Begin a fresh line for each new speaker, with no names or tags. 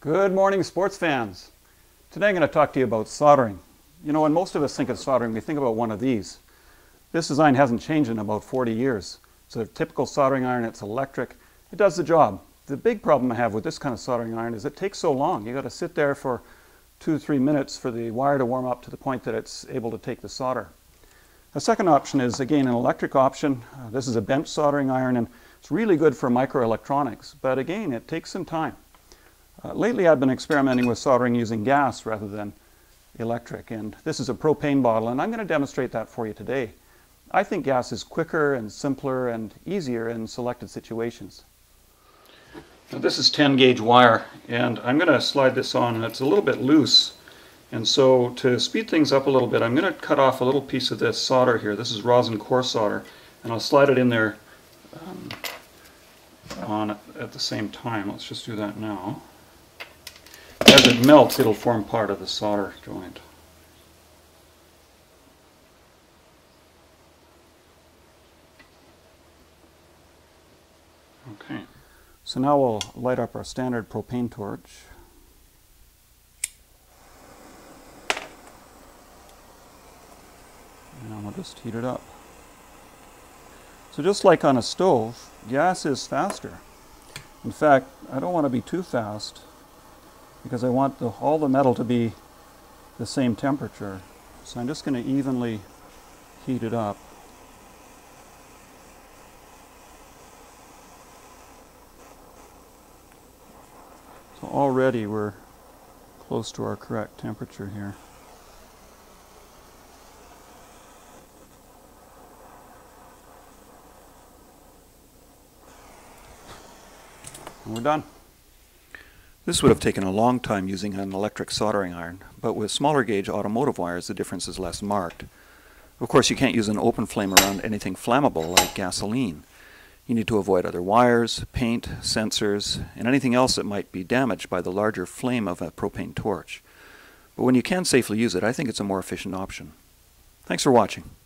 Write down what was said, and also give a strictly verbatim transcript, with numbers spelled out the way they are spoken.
Good morning, sports fans. Today I'm going to talk to you about soldering. You know, when most of us think of soldering, we think about one of these. This design hasn't changed in about forty years. It's a typical soldering iron. It's electric. It does the job. The big problem I have with this kind of soldering iron is it takes so long. You've got to sit there for two, three minutes for the wire to warm up to the point that it's able to take the solder. The second option is, again, an electric option. Uh, this is a bench soldering iron, and it's really good for microelectronics. But again, it takes some time. Uh, lately I've been experimenting with soldering using gas rather than electric, and this is a propane bottle, and I'm going to demonstrate that for you today. I think gas is quicker and simpler and easier in selected situations. Now, this is ten gauge wire, and I'm going to slide this on, and it's a little bit loose, and so to speed things up a little bit, I'm going to cut off a little piece of this solder here. This is rosin core solder, and I'll slide it in there um, on at the same time. Let's just do that now. As it melts, it'll form part of the solder joint. Okay, so now we'll light up our standard propane torch. And we'll just heat it up. So just like on a stove, gas is faster. In fact, I don't want to be too fast, because I want the, all the metal to be the same temperature. So I'm just going to evenly heat it up. So already we're close to our correct temperature here. And we're done. This would have taken a long time using an electric soldering iron, but with smaller gauge automotive wires the difference is less marked. Of course, you can't use an open flame around anything flammable like gasoline. You need to avoid other wires, paint, sensors, and anything else that might be damaged by the larger flame of a propane torch. But when you can safely use it, I think it's a more efficient option. Thanks for watching.